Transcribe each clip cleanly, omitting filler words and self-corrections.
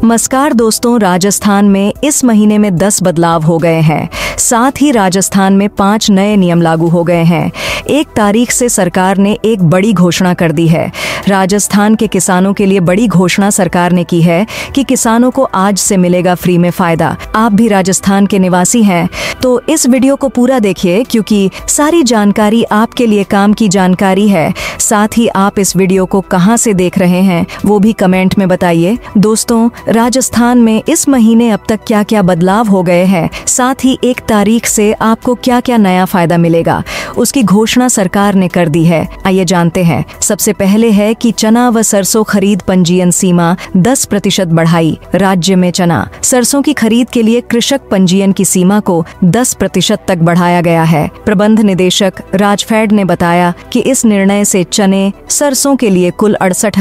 नमस्कार दोस्तों, राजस्थान में इस महीने में 10 बदलाव हो गए हैं। साथ ही राजस्थान में 5 नए नियम लागू हो गए हैं। 1 तारीख से सरकार ने एक बड़ी घोषणा कर दी है। राजस्थान के किसानों के लिए बड़ी घोषणा सरकार ने की है कि किसानों को आज से मिलेगा फ्री में फायदा। आप भी राजस्थान के निवासी हैं तो इस वीडियो को पूरा देखिए, क्योंकि सारी जानकारी आपके लिए काम की जानकारी है। साथ ही आप इस वीडियो को कहां से देख रहे हैं वो भी कमेंट में बताइए। दोस्तों, राजस्थान में इस महीने अब तक क्या क्या बदलाव हो गए हैं, साथ ही 1 तारीख से आपको क्या क्या नया फायदा मिलेगा, उसकी घोषणा सरकार ने कर दी है। आइए जानते हैं। सबसे पहले है कि चना व सरसों खरीद पंजीयन सीमा 10% बढ़ाई। राज्य में चना सरसों की खरीद के लिए कृषक पंजीयन की सीमा को 10% तक बढ़ाया गया है। प्रबंध निदेशक राजफेड ने बताया कि इस निर्णय से चने सरसों के लिए कुल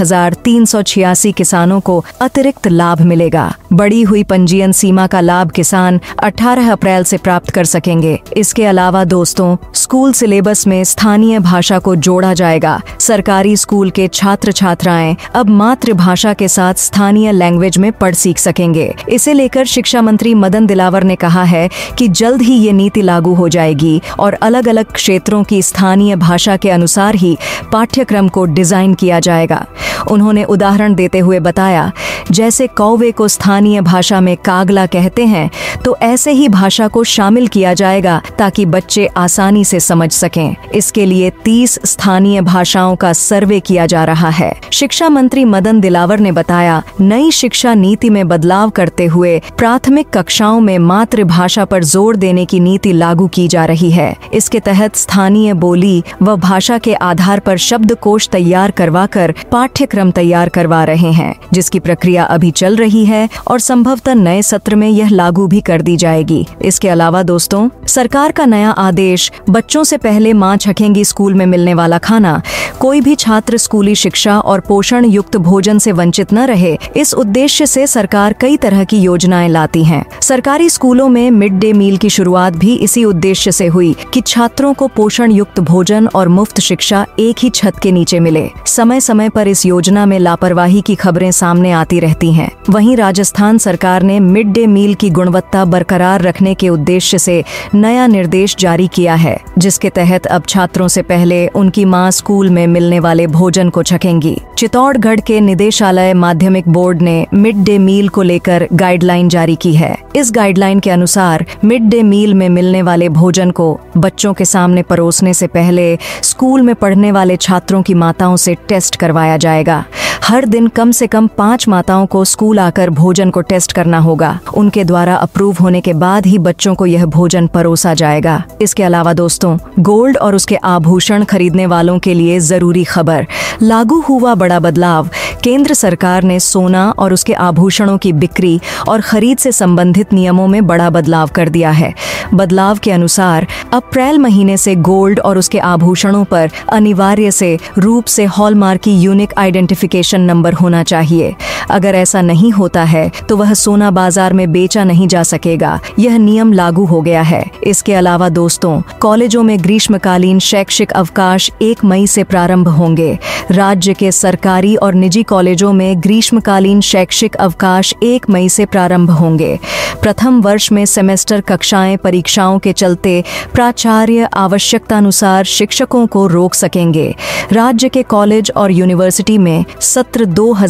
68,386 किसानों को अतिरिक्त लाभ मिलेगा। बढ़ी हुई पंजीयन सीमा का लाभ किसान 18 अप्रैल से प्राप्त कर सकेंगे। इसके अलावा दोस्तों, स्कूल सिलेबस में स्थानीय भाषा को जोड़ा जाएगा। सरकारी स्कूल के छात्र छात्राएं अब मातृभाषा के साथ स्थानीय लैंग्वेज में पढ़ सीख सकेंगे। इसे लेकर शिक्षा मंत्री मदन दिलावर ने कहा है कि जल्द ही ये नीति लागू हो जाएगी और अलग अलग क्षेत्रों की स्थानीय भाषा के अनुसार ही पाठ्यक्रम को डिजाइन किया जाएगा। उन्होंने उदाहरण देते हुए बताया, जैसे कौवे को स्थानीय भाषा में कागला कहते हैं, तो ऐसे ही भाषा को शामिल किया जाएगा ताकि बच्चे आसानी से समझ सकें। इसके लिए 30 स्थानीय भाषाओं का सर्वे किया जा रहा है। शिक्षा मंत्री मदन दिलावर ने बताया, नई शिक्षा नीति में बदलाव करते हुए प्राथमिक कक्षाओं में मातृभाषा पर जोर देने की नीति लागू की जा रही है। इसके तहत स्थानीय बोली व भाषा के आधार पर शब्दकोश तैयार करवाकर पाठ्यक्रम तैयार करवा रहे हैं, जिसकी प्रक्रिया अभी चल रही है और संभवतः नए सत्र में यह लागू भी कर दी जाएगी। इसके अलावा दोस्तों, सरकार का नया आदेश, बच्चों से पहले मां छकेंगी स्कूल में मिलने वाला खाना। कोई भी छात्र स्कूली शिक्षा और पोषण युक्त भोजन से वंचित न रहे, इस उद्देश्य से सरकार कई तरह की योजनाएं लाती है। सरकारी स्कूलों में मिड डे मील की शुरुआत भी इसी उद्देश्य से हुई कि छात्रों को पोषण युक्त भोजन और मुफ्त शिक्षा एक ही छत के नीचे मिले। समय समय पर इस योजना में लापरवाही की खबरें सामने आती रहती हैं। वहीं राजस्थान सरकार ने मिड डे मील की गुणवत्ता बरकरार रखने के उद्देश्य से नया निर्देश जारी किया है, जिसके तहत अब छात्रों से पहले उनकी मां स्कूल में मिलने वाले भोजन को छकेंगी। चित्तौड़गढ़ के निदेशालय माध्यमिक बोर्ड ने मिड डे मील को लेकर गाइडलाइन जारी की है। इस गाइडलाइन के अनुसार मिड डे मील में मिलने वाले भोजन को बच्चों के सामने परोसने से पहले स्कूल में पढ़ने वाले छात्रों की माताओं से टेस्ट करवाया जाएगा। हर दिन कम से कम 5 माताओं को स्कूल आकर भोजन को टेस्ट करना होगा। उनके द्वारा अप्रूव होने के बाद ही बच्चों को यह भोजन परोसा जाएगा। इसके अलावा दोस्तों, गोल्ड और उसके आभूषण खरीदने वालों के लिए जरूरी खबर, लागू हुआ बड़ा बदलाव। केंद्र सरकार ने सोना और उसके आभूषणों की बिक्री और खरीद से संबंधित नियमों में बड़ा बदलाव कर दिया है। बदलाव के अनुसार अप्रैल महीने से गोल्ड और उसके आभूषणों पर अनिवार्य से रूप से हॉलमार्क की यूनिक आइडेंटिफिकेशन नंबर होना चाहिए। अगर ऐसा नहीं होता है तो वह सोना बाजार में बेचा नहीं जा सकेगा। यह नियम लागू हो गया है। इसके अलावा दोस्तों, कॉलेजों में ग्रीष्मकालीन शैक्षिक अवकाश 1 मई से प्रारंभ होंगे। राज्य के सरकारी और निजी कॉलेजों में ग्रीष्मकालीन शैक्षिक अवकाश 1 मई से प्रारंभ होंगे। प्रथम वर्ष में सेमेस्टर कक्षाएं परीक्षाओं के चलते प्राचार्य आवश्यकतानुसार शिक्षकों को रोक सकेंगे। राज्य के कॉलेज और यूनिवर्सिटी में सत्र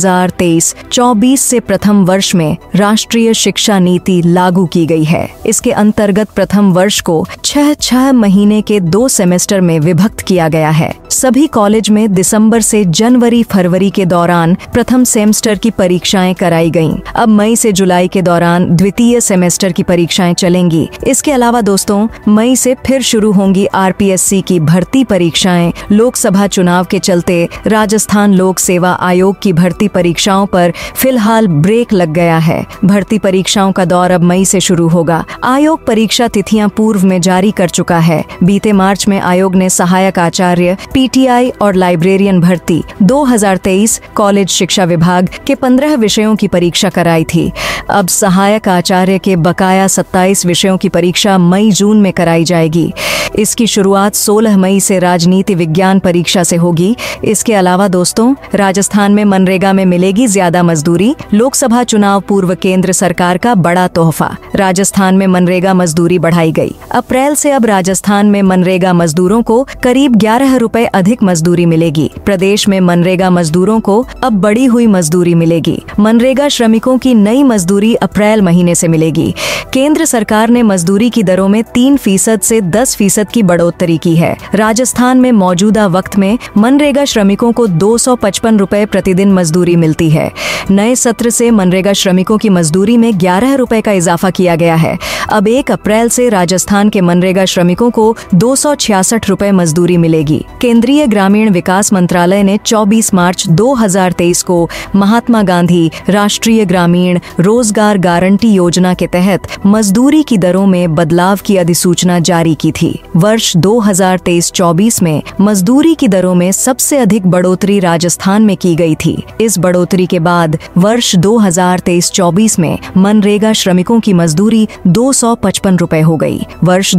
2023-24 से प्रथम वर्ष में राष्ट्रीय शिक्षा नीति लागू की गई है। इसके अंतर्गत प्रथम वर्ष को 6 महीने के 2 सेमेस्टर में विभक्त किया गया है। सभी कॉलेज में दिसंबर से जनवरी-फरवरी के दौरान प्रथम सेमेस्टर की परीक्षाएं कराई गईं। अब मई से जुलाई के दौरान द्वितीय सेमेस्टर की परीक्षाएं चलेंगी। इसके अलावा दोस्तों, मई से फिर शुरू होंगी आरपीएससी की भर्ती परीक्षाएं। लोकसभा चुनाव के चलते राजस्थान लोक सेवा आयोग की भर्ती परीक्षाओं पर फिलहाल ब्रेक लग गया है। भर्ती परीक्षाओं का दौर अब मई से शुरू होगा। आयोग परीक्षा तिथियां पूर्व में जारी कर चुका है। बीते मार्च में आयोग ने सहायक आचार्य, पीटीआई और लाइब्रेरियन भर्ती 2023, कॉलेज कॉलेज शिक्षा विभाग के 15 विषयों की परीक्षा कराई थी। अब सहायक आचार्य के बकाया 27 विषयों की परीक्षा मई-जून में कराई जाएगी। इसकी शुरुआत 16 मई से राजनीति विज्ञान परीक्षा से होगी। इसके अलावा दोस्तों, राजस्थान में मनरेगा में मिलेगी ज्यादा मजदूरी। लोकसभा चुनाव पूर्व केंद्र सरकार का बड़ा तोहफा। राजस्थान में मनरेगा मजदूरी बढ़ाई गई। अप्रैल से अब राजस्थान में मनरेगा मजदूरों को करीब 11 रुपए अधिक मजदूरी मिलेगी। प्रदेश में मनरेगा मजदूरों को अब बढ़ी हुई मजदूरी मिलेगी। मनरेगा श्रमिकों की नई मजदूरी अप्रैल महीने से मिलेगी। केंद्र सरकार ने मजदूरी की दरों में 3% से 10% की बढ़ोतरी की है। राजस्थान में मौजूदा वक्त में मनरेगा श्रमिकों को 255 रुपए प्रतिदिन मजदूरी मिलती है। नए सत्र से मनरेगा श्रमिकों की मजदूरी में 11 रुपए का इजाफा किया गया है। अब 1 अप्रैल से राजस्थान के मनरेगा श्रमिकों को 266 रुपए मजदूरी मिलेगी। केंद्रीय ग्रामीण विकास मंत्रालय ने 24 मार्च 2023 को महात्मा गांधी राष्ट्रीय ग्रामीण रोजगार गारंटी योजना के तहत मजदूरी की दरों में बदलाव की अधिसूचना जारी की थी। वर्ष 2023-24 में मजदूरी की दरों में सबसे अधिक बढ़ोतरी राजस्थान में की गई थी। इस बढ़ोतरी के बाद वर्ष 2023-24 में मनरेगा श्रमिकों की मजदूरी 255 रुपए हो गई। वर्ष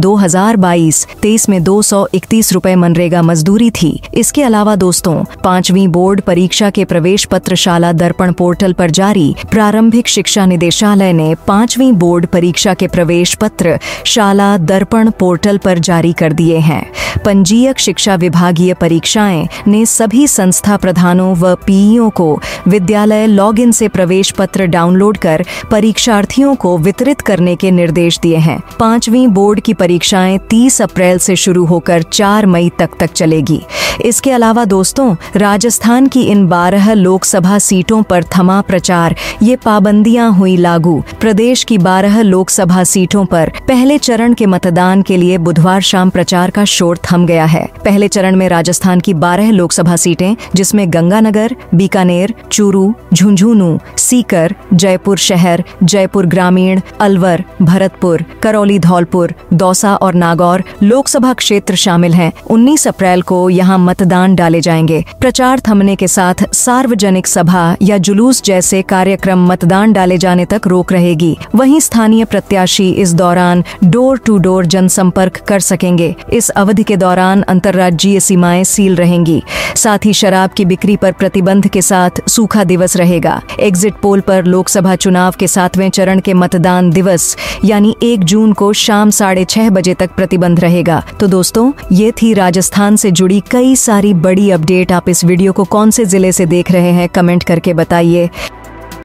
2022-23 में 231 रुपए मनरेगा मजदूरी थी। इसके अलावा दोस्तों, 5वीं बोर्ड परीक्षा के प्रवेश पत्र शाला दर्पण पोर्टल पर जारी। प्रारंभिक शिक्षा निदेशालय ने 5वीं बोर्ड परीक्षा के प्रवेश पत्र शाला दर्पण पोर्टल पर जारी कर दिए हैं। पंजीयक शिक्षा विभागीय परीक्षाएं ने सभी संस्था प्रधानों व पीईओ को विद्यालय लॉगिन से प्रवेश पत्र डाउनलोड कर परीक्षार्थियों को वितरित करने के निर्देश दिए हैं। 5वीं बोर्ड की परीक्षाएं 30 अप्रैल से शुरू होकर 4 मई तक चलेगी। इसके अलावा दोस्तों, राजस्थान की इन 12 लोकसभा सीटों पर थमा प्रचार, ये पाबंदियां हुई लागू। प्रदेश की 12 लोकसभा सीटों पर पहले चरण के मतदान के लिए बुधवार शाम प्रचार का शोर थम गया है। पहले चरण में राजस्थान की 12 लोकसभा सीटें, जिसमें गंगानगर, बीकानेर, चूरू, झुंझुनू, सीकर, जयपुर शहर, जयपुर ग्रामीण, अलवर, भरतपुर, करौली धौलपुर, दौसा और नागौर लोकसभा क्षेत्र शामिल हैं। 19 अप्रैल को यहां मतदान डाले जाएंगे। प्रचार थमने के साथ सार्वजनिक सभा या जुलूस जैसे कार्यक्रम मतदान डाले जाने तक रोक रहेगी। वहीं स्थानीय प्रत्याशी इस दौरान डोर टू डोर जनसंपर्क कर सकेंगे। इस अवधि के दौरान अंतर्राज्यीय सीमाएं सील रहेंगी। साथ ही शराब की बिक्री पर प्रतिबंध के साथ सूखा दिवस रहेगा। एग्जिट पोल पर लोकसभा चुनाव के 7वें चरण के मतदान दिवस यानी 1 जून को शाम 6:30 बजे तक प्रतिबंध रहेगा। तो दोस्तों, ये थी राजस्थान से जुड़ी कई सारी बड़ी अपडेट। आप इस वीडियो को कौन से जिले से देख रहे हैं, कमेंट करके बताइए।